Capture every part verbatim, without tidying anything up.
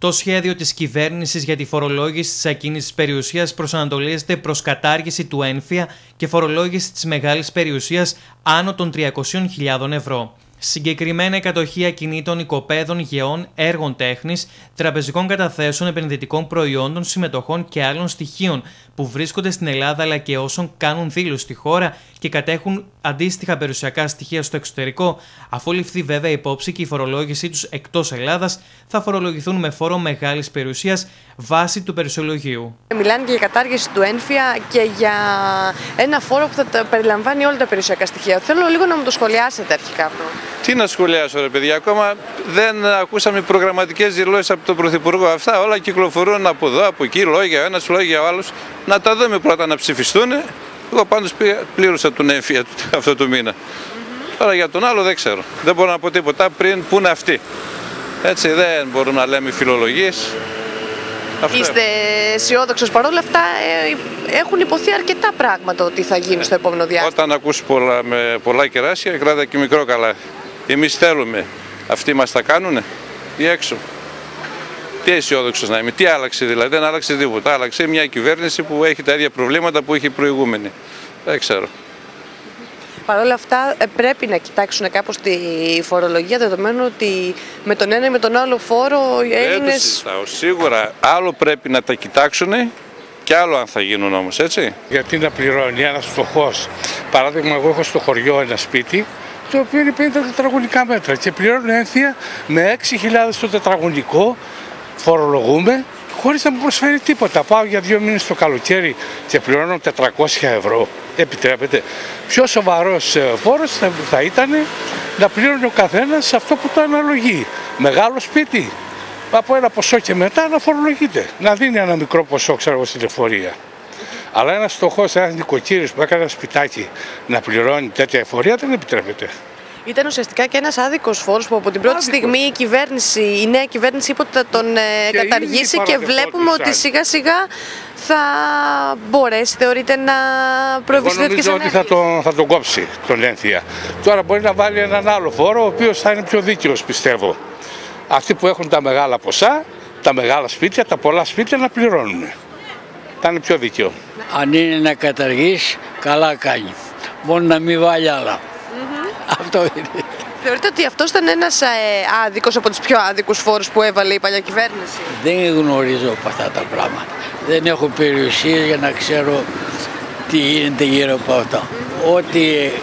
Το σχέδιο της κυβέρνησης για τη φορολόγηση της ακίνητης περιουσίας προσανατολίζεται προς κατάργηση του ένφια και φορολόγηση της μεγάλης περιουσίας άνω των τριακόσιες χιλιάδες ευρώ. Συγκεκριμένα, η κατοχή ακινήτων, οικοπαίδων, γεών, έργων τέχνης, τραπεζικών καταθέσεων, επενδυτικών προϊόντων, συμμετοχών και άλλων στοιχείων που βρίσκονται στην Ελλάδα αλλά και όσων κάνουν δήλωση στη χώρα και κατέχουν αντίστοιχα περιουσιακά στοιχεία στο εξωτερικό, αφού ληφθεί βέβαια υπόψη και η φορολόγησή τους εκτός Ελλάδας, θα φορολογηθούν με φόρο μεγάλης περιουσίας βάσει του περιουσιολογίου. Μιλάνε και για κατάργηση του ένφια και για ένα φόρο που θα περιλαμβάνει όλα τα περιουσιακά στοιχεία. Θέλω λίγο να μου το σχολιάσετε αρχικά αυτό. Τι να σχολιάσω, ρε παιδιά, ακόμα δεν ακούσαμε προγραμματικές δηλώσεις από τον Πρωθυπουργό. Αυτά όλα κυκλοφορούν από εδώ, από εκεί, λόγια ο ένας, λόγια ο άλλος. Να τα δούμε πρώτα να ψηφιστούν. Εγώ πάντως πλήρωσα τον έμφυα αυτό το μήνα. Mm-hmm. Τώρα για τον άλλο δεν ξέρω. Δεν μπορώ να πω τίποτα πριν που είναι αυτοί. Έτσι δεν μπορούμε να λέμε φιλολογίες. Είστε αισιόδοξος παρόλα αυτά, ε, έχουν υποθεί αρκετά πράγματα ότι θα γίνει στο επόμενο διάστημα. Όταν ακούς πολλά, με πολλά κεράσια, κράτα και μικρό καλά. Εμείς θέλουμε. Αυτοί μας τα κάνουνε ή έξω. Τι αισιόδοξος να είμαι, τι άλλαξε δηλαδή, δεν άλλαξε τίποτα. Άλλαξε μια κυβέρνηση που έχει τα ίδια προβλήματα που είχε η προηγούμενη. Δεν ξέρω. Παρ' όλα αυτά πρέπει να κοιτάξουν κάπως τη φορολογία, δεδομένου ότι με τον ένα ή με τον άλλο φόρο οι Έλληνες... Δεν το συζητάω. Σίγουρα άλλο πρέπει να τα κοιτάξουν και άλλο αν θα γίνουν όμως, έτσι. Γιατί να πληρώνει ένας φτωχός. Παράδειγμα, εγώ έχω στο χωριό ένα σπίτι το οποίο είναι πενήντα τετραγωνικά μέτρα και πληρώνω ένθια με έξι χιλιάδες το τετραγωνικό, φορολογούμε χωρίς να μου προσφέρει τίποτα. Πάω για δύο μήνες το καλοκαίρι και πληρώνω τετρακόσια ευρώ. Επιτρέπεται. Πιο σοβαρός φόρος θα, θα ήταν να πληρώνει ο καθένας αυτό που το αναλογεί. Μεγάλο σπίτι, από ένα ποσό και μετά να φορολογείται. Να δίνει ένα μικρό ποσό, ξέρω εγώ, στην εφορία. Αλλά ένας φτωχός, ένας νοικοκύρης που έκανε ένα σπιτάκι να πληρώνει τέτοια εφορία δεν επιτρέπεται. Ήταν ουσιαστικά και ένας άδικος φόρος που από την πρώτη άδικος. στιγμή η κυβέρνηση, η νέα κυβέρνηση είπε ότι θα τον και καταργήσει και βλέπουμε ότι σιγά σιγά θα μπορέσει, θεωρείτε, να προβεί τέτοιες ενέργειες. Εγώ νομίζω ότι θα τον, θα τον κόψει τον ένθια. Τώρα μπορεί να βάλει έναν άλλο φόρο ο οποίος θα είναι πιο δίκαιος, πιστεύω. Αυτοί που έχουν τα μεγάλα ποσά, τα μεγάλα σπίτια, τα πολλά σπίτια να πληρώνουν. Θα είναι πιο δίκαιο. Αν είναι να καταργήσει, καλά κάνει. Μόνο να μην βάλει άλλα. Mm-hmm. Αυτό είναι. Θεωρείτε ότι αυτός ήταν ένας ε, άδικος από τους πιο άδικους φόρους που έβαλε η παλιά κυβέρνηση? Δεν γνωρίζω από αυτά τα πράγματα. Δεν έχω περιουσίες για να ξέρω τι γίνεται γύρω από αυτό. Mm-hmm. Ό,τι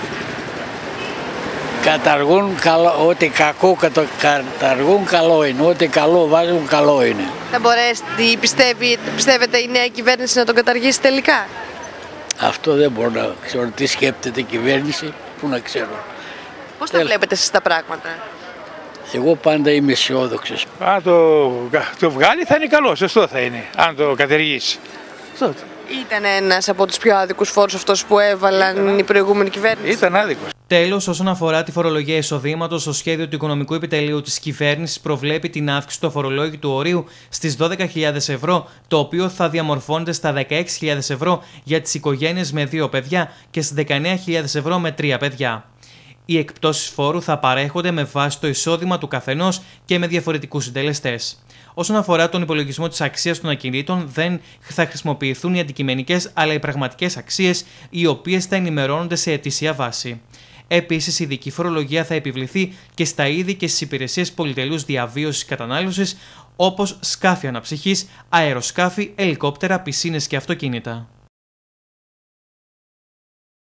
καταργούν, καλό, ό,τι κακό κατα, καταργούν καλό είναι. Ό,τι καλό βάζουν καλό είναι. Θα μπορέσει, πιστεύει, πιστεύετε η νέα κυβέρνηση να τον καταργήσει τελικά? Αυτό δεν μπορώ να ξέρω. Τι σκέπτεται η κυβέρνηση, που να ξέρω. Πώς τα βλέπετε εσείς τα πράγματα? Εγώ πάντα είμαι αισιόδοξος. Αν το, το βγάλει θα είναι καλό, σωστό θα είναι, αν το καταργήσει. Ήταν ένας από τους πιο άδικους φόρους αυτός που έβαλαν Ήταν... η προηγούμενη κυβέρνηση. Ήταν άδικος. Τέλος, όσον αφορά τη φορολογία εισοδήματος, το σχέδιο του Οικονομικού Επιτελείου της κυβέρνησης προβλέπει την αύξηση του αφορολόγητου ορίου στις δώδεκα χιλιάδες ευρώ, το οποίο θα διαμορφώνεται στα δεκαέξι χιλιάδες ευρώ για τις οικογένειες με δύο παιδιά και στις δεκαεννέα χιλιάδες ευρώ με τρία παιδιά. Οι εκπτώσεις φόρου θα παρέχονται με βάση το εισόδημα του καθενός και με διαφορετικούς συντελεστές. Όσον αφορά τον υπολογισμό της αξίας των ακινήτων, δεν θα χρησιμοποιηθούν οι αντικειμενικές αλλά οι πραγματικές αξίες, οι οποίες θα ενημερώνονται σε ετήσια βάση. Επίσης, η ειδική φορολογία θα επιβληθεί και στα είδη και στις υπηρεσίες πολυτελούς διαβίωσης κατανάλωσης, όπως σκάφη αναψυχής, αεροσκάφη, ελικόπτερα, πισίνες και αυτοκίνητα.